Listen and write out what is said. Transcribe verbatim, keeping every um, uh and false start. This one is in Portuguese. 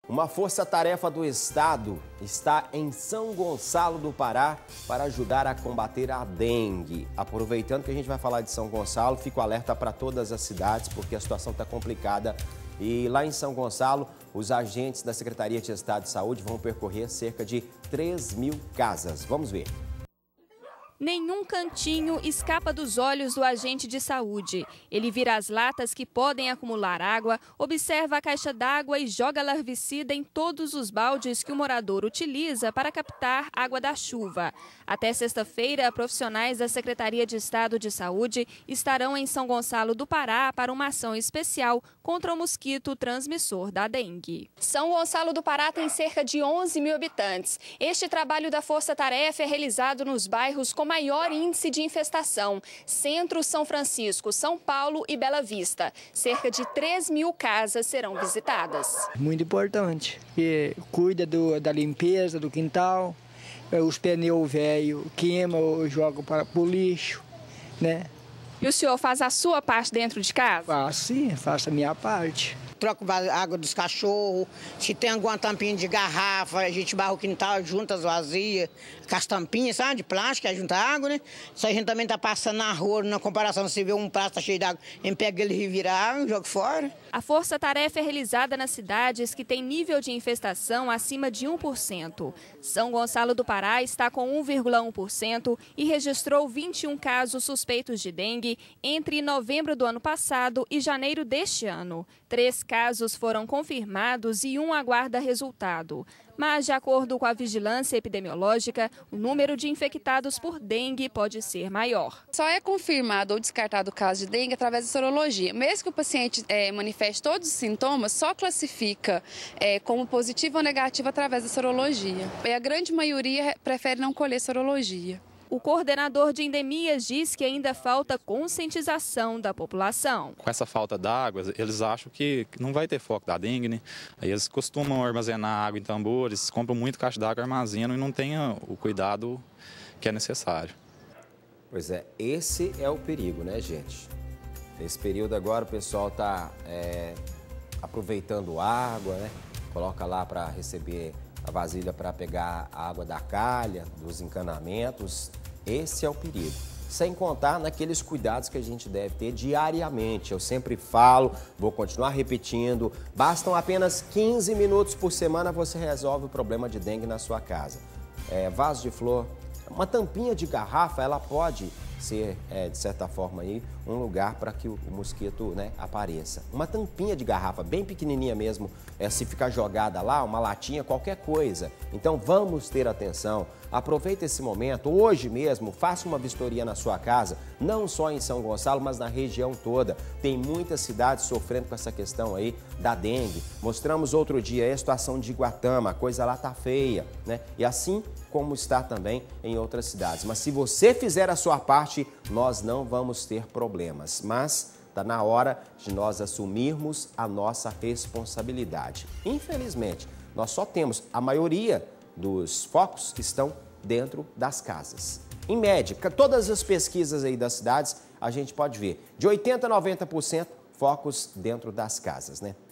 Uma força-tarefa do Estado está em São Gonçalo do Pará para ajudar a combater a dengue. Aproveitando que a gente vai falar de São Gonçalo, fico alerta para todas as cidades, porque a situação está complicada. E lá em São Gonçalo, os agentes da Secretaria de Estado de Saúde vão percorrer cerca de três mil casas. Vamos ver. Nenhum cantinho escapa dos olhos do agente de saúde. Ele vira as latas que podem acumular água, observa a caixa d'água e joga larvicida em todos os baldes que o morador utiliza para captar água da chuva. Até sexta-feira, profissionais da Secretaria de Estado de Saúde estarão em São Gonçalo do Pará para uma ação especial contra o mosquito transmissor da dengue. São Gonçalo do Pará tem cerca de onze mil habitantes. Este trabalho da Força Tarefa é realizado nos bairros com maior índice de infestação: Centro, São Francisco, São Paulo e Bela Vista. Cerca de três mil casas serão visitadas. Muito importante, que cuida do, da limpeza do quintal, os pneus velhos queima ou joga para o lixo, né? E o senhor faz a sua parte dentro de casa? Faço sim, faço a minha parte. Troco a água dos cachorros, se tem alguma tampinha de garrafa, a gente barra o quintal, junta as vazias, com as tampinhas, sabe, de plástico, aí junta água, né? Isso a gente também tá passando na rua, na comparação, se vê um prato cheio de água, a gente pega ele e revira água, joga fora. A força-tarefa é realizada nas cidades que têm nível de infestação acima de um por cento. São Gonçalo do Pará está com um vírgula um por cento e registrou vinte e um casos suspeitos de dengue entre novembro do ano passado e janeiro deste ano. Três casos foram confirmados e um aguarda resultado. Mas, de acordo com a vigilância epidemiológica, o número de infectados por dengue pode ser maior. Só é confirmado ou descartado o caso de dengue através da sorologia. Mesmo que o paciente é, manifeste todos os sintomas, só classifica é, como positivo ou negativo através da sorologia. E a grande maioria prefere não colher sorologia. O coordenador de endemias diz que ainda falta conscientização da população. Com essa falta d'água, eles acham que não vai ter foco da dengue, né? Aí eles costumam armazenar água em tambores, compram muito caixa d'água, armazenam e não têm o cuidado que é necessário. Pois é, esse é o perigo, né, gente? Nesse período agora o pessoal está é, aproveitando água, né? Coloca lá para receber a vasilha para pegar a água da calha, dos encanamentos. Esse é o perigo. Sem contar naqueles cuidados que a gente deve ter diariamente. Eu sempre falo, vou continuar repetindo, bastam apenas quinze minutos por semana, você resolve o problema de dengue na sua casa. É, vaso de flor, uma tampinha de garrafa, ela pode ser, é, de certa forma, aí, um lugar para que o, o mosquito, né, apareça. Uma tampinha de garrafa, bem pequenininha mesmo, é, se ficar jogada lá, uma latinha, qualquer coisa. Então vamos ter atenção, aproveita esse momento, hoje mesmo, faça uma vistoria na sua casa, não só em São Gonçalo, mas na região toda. Tem muitas cidades sofrendo com essa questão aí da dengue. Mostramos outro dia a situação de Iguatama, a coisa lá tá feia, né? E assim como está também em outras cidades. Mas se você fizer a sua parte, nós não vamos ter problemas. Mas está na hora de nós assumirmos a nossa responsabilidade. Infelizmente, nós só temos, a maioria dos focos estão dentro das casas. Em média, todas as pesquisas aí das cidades, a gente pode ver de oitenta a noventa por cento focos dentro das casas, né?